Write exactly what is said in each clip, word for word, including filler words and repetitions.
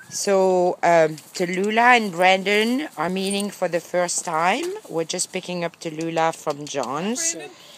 So um, Tallulah and Brandon are meeting for the first time. We're just picking up Tallulah from John's.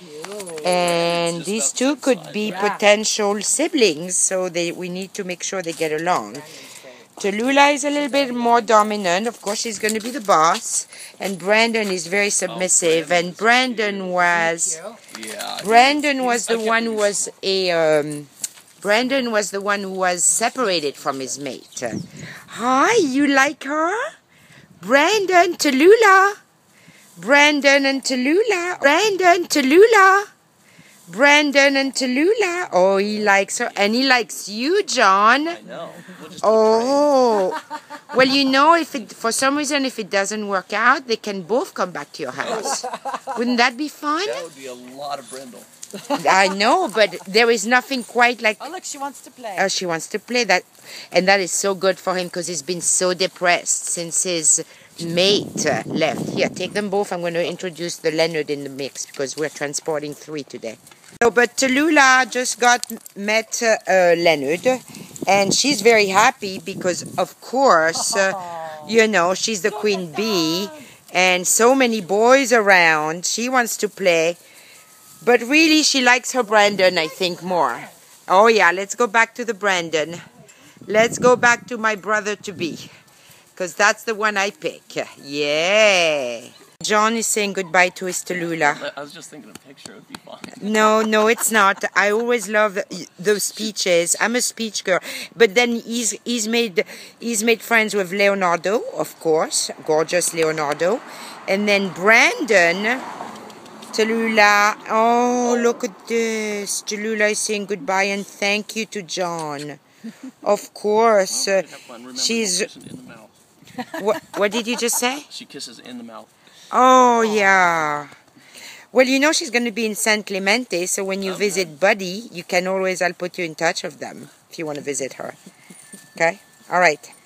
And these two could be potential siblings, so they we need to make sure they get along. Tallulah is a little bit more dominant. Of course, she's going to be the boss. And Brandon is very submissive. And Brandon was... Brandon was the one who was a... Um, Brandon was the one who was separated from his mate. Hi, you like her? Brandon, Tallulah. Brandon and Tallulah. Brandon, Tallulah. Brandon and Tallulah. Oh, he likes her. And he likes you, John. I know. We'll just oh. Well, you know, if it, for some reason, if it doesn't work out, they can both come back to your house. Wouldn't that be fun? That would be a lot of brindle. I know, but there is nothing quite like... Oh, look, she wants to play. Oh, she wants to play that. And that is so good for him because he's been so depressed since his mate uh, left. Here, take them both. I'm going to introduce the Leonard in the mix because we're transporting three today. So, but Tallulah just got met uh, uh, Leonard, and she's very happy because, of course, uh, you know, she's the queen bee, and so many boys around. She wants to play. But really, she likes her Brandon, I think, more. Oh, yeah, let's go back to the Brandon. Let's go back to my brother-to-be. Because that's the one I pick. Yeah. John is saying goodbye to his Tallulah. I was just thinking a picture would be fun. No, no, it's not. I always love those speeches. I'm a speech girl. But then he's, he's, made, he's made friends with Leonardo, of course. Gorgeous Leonardo. And then Brandon... Tallulah, oh, look at this. Tallulah is saying goodbye and thank you to John. Of course. Uh, she's... what, what did you just say? She kisses in the mouth. Oh, yeah. Well, you know she's going to be in San Clemente, so when you Okay. visit Buddy, you can always, I'll put you in touch with them if you want to visit her. Okay? All right.